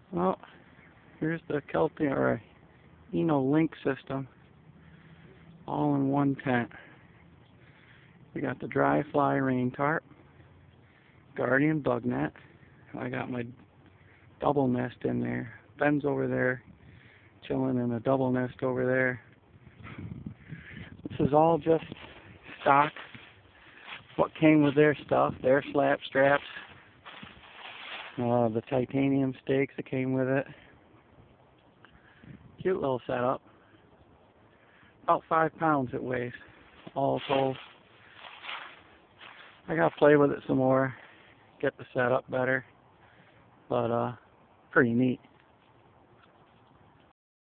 Well, here's the Kelpie or Eno Link system, all in one tent. We got the dry fly rain tarp, guardian bug net. I got my double nest in there. Ben's over there, chilling in a double nest over there. This is all just stock. What came with their stuff, their slap straps, the titanium stakes that came with it. Cute little setup. About 5 pounds it weighs, all told. I gotta play with it some more, get the setup better, but pretty neat.